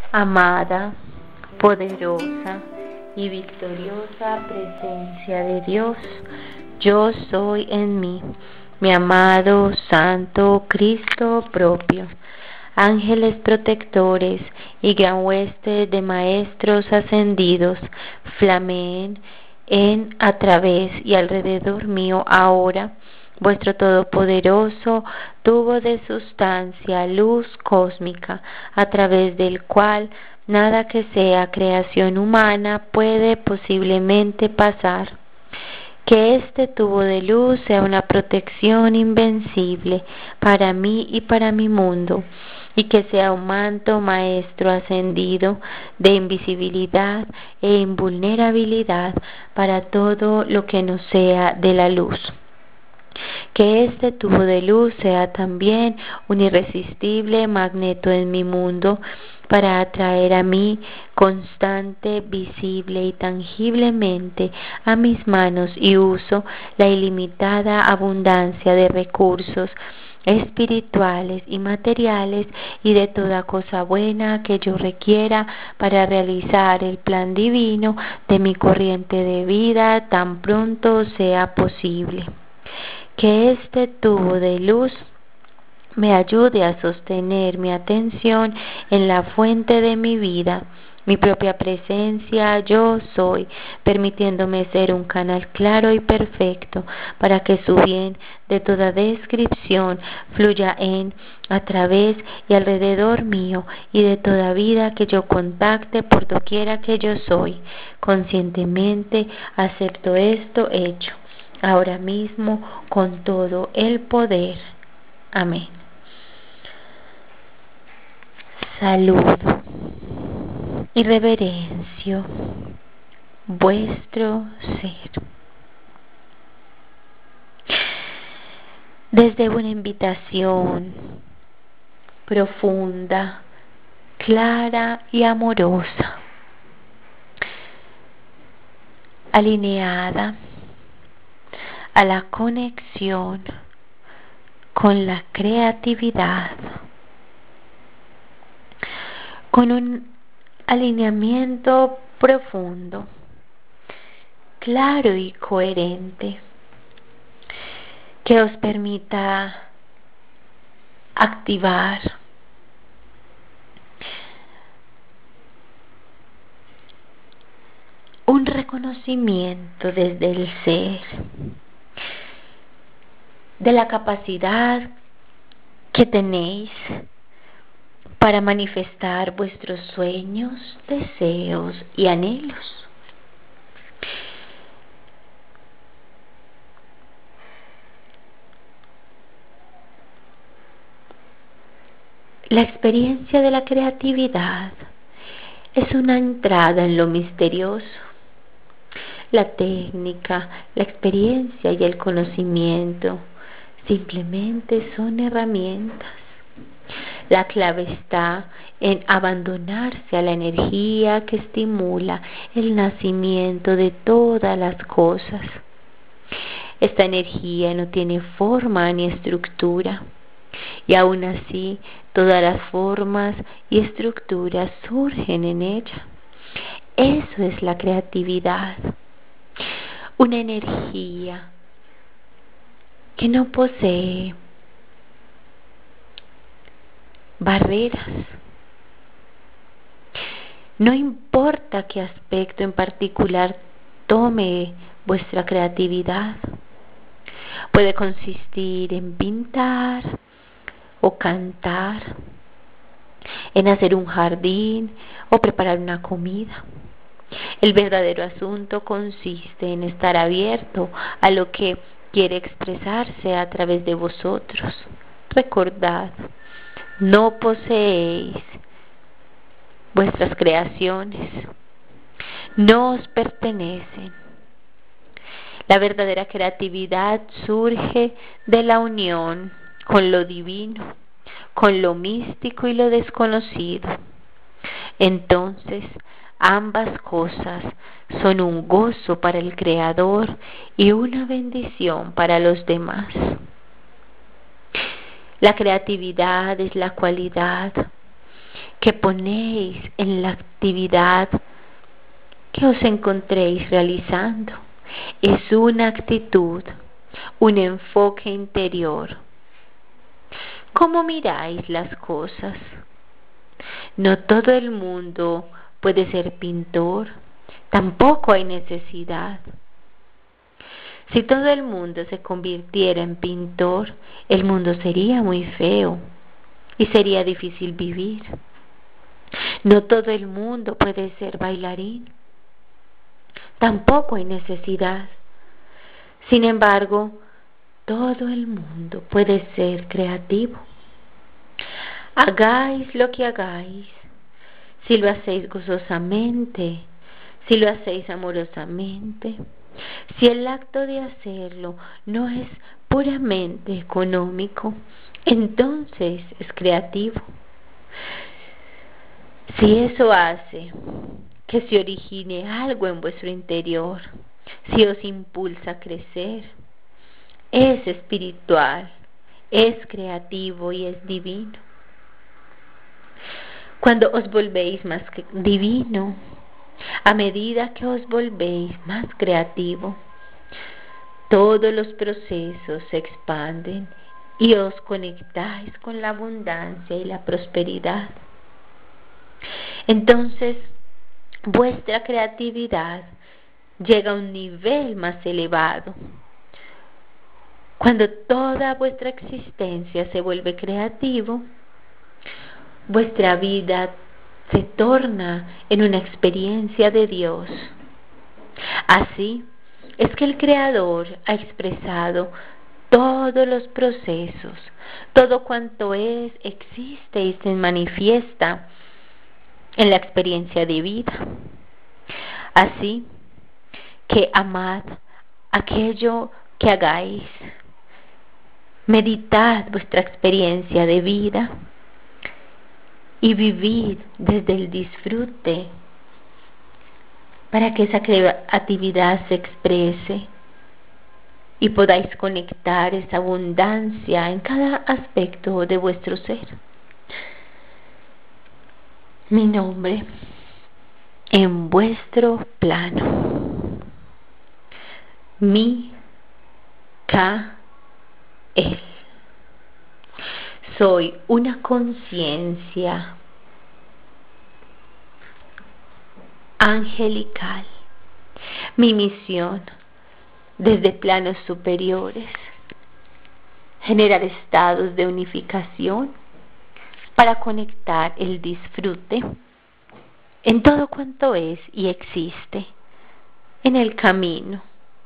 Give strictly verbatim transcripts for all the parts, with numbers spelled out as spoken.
Amada, poderosa y victoriosa presencia de Dios, yo soy en mí, mi amado Santo Cristo propio. Ángeles protectores y gran hueste de maestros ascendidos, flameen en, a través y alrededor mío ahora, vuestro todopoderoso tubo de sustancia, luz cósmica, a través del cual nada que sea creación humana puede posiblemente pasar. Que este tubo de luz sea una protección invencible para mí y para mi mundo, y que sea un manto maestro ascendido de invisibilidad e invulnerabilidad para todo lo que no sea de la luz. Que este tubo de luz sea también un irresistible magneto en mi mundo para atraer a mí constante, visible y tangiblemente a mis manos y uso la ilimitada abundancia de recursos espirituales y materiales y de toda cosa buena que yo requiera para realizar el plan divino de mi corriente de vida tan pronto sea posible. Que este tubo de luz me ayude a sostener mi atención en la fuente de mi vida, mi propia presencia, yo soy, permitiéndome ser un canal claro y perfecto para que su bien de toda descripción fluya en, a través y alrededor mío y de toda vida que yo contacte por doquiera que yo soy. Conscientemente acepto esto hecho ahora mismo con todo el poder. Amén. Saludo y reverencio vuestro ser. Desde una invitación profunda, clara y amorosa, alineada a la conexión con la creatividad, con un alineamiento profundo, claro y coherente, que os permita activar un reconocimiento desde el ser de la capacidad que tenéis para manifestar vuestros sueños, deseos y anhelos. La experiencia de la creatividad es una entrada en lo misterioso. La técnica, la experiencia y el conocimiento simplemente son herramientas. La clave está en abandonarse a la energía que estimula el nacimiento de todas las cosas. Esta energía no tiene forma ni estructura, y aún así todas las formas y estructuras surgen en ella. Eso es la creatividad, una energía que no posee barreras. No importa qué aspecto en particular tome vuestra creatividad. Puede consistir en pintar o cantar, en hacer un jardín o preparar una comida. El verdadero asunto consiste en estar abierto a lo que quiere expresarse a través de vosotros. Recordad, no poseéis vuestras creaciones, no os pertenecen. La verdadera creatividad surge de la unión con lo divino, con lo místico y lo desconocido. Entonces, ambas cosas son un gozo para el Creador y una bendición para los demás. La creatividad es la cualidad que ponéis en la actividad que os encontréis realizando. Es una actitud, un enfoque interior. ¿Cómo miráis las cosas? No todo el mundo puede ser pintor, tampoco hay necesidad. Si todo el mundo se convirtiera en pintor, el mundo sería muy feo y sería difícil vivir. No todo el mundo puede ser bailarín, tampoco hay necesidad. Sin embargo, todo el mundo puede ser creativo. Hagáis lo que hagáis, si lo hacéis gozosamente, si lo hacéis amorosamente, si el acto de hacerlo no es puramente económico, entonces es creativo. Si eso hace que se origine algo en vuestro interior, si os impulsa a crecer, es espiritual, es creativo y es divino. Cuando os volvéis más divino, a medida que os volvéis más creativo, todos los procesos se expanden y os conectáis con la abundancia y la prosperidad. Entonces, vuestra creatividad llega a un nivel más elevado. Cuando toda vuestra existencia se vuelve creativo, vuestra vida se torna en una experiencia de Dios. Así es que el Creador ha expresado todos los procesos, todo cuanto es, existe y se manifiesta en la experiencia de vida. Así que amad aquello que hagáis, meditad vuestra experiencia de vida y vivid desde el disfrute para que esa creatividad se exprese y podáis conectar esa abundancia en cada aspecto de vuestro ser. Mi nombre en vuestro plano. Mi Ka El. Soy una conciencia angelical. Mi misión desde planos superiores, generar estados de unificación para conectar el disfrute en todo cuanto es y existe en el camino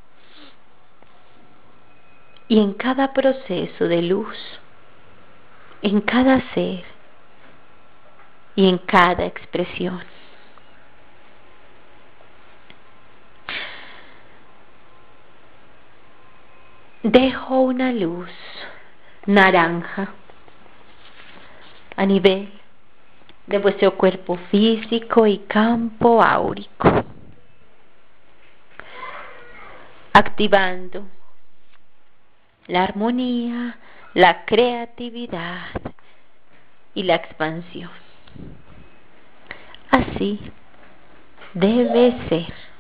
y en cada proceso de luz, en cada ser y en cada expresión. Dejo una luz naranja a nivel de vuestro cuerpo físico y campo áurico, activando la armonía, la creatividad y la expansión. Así debe ser.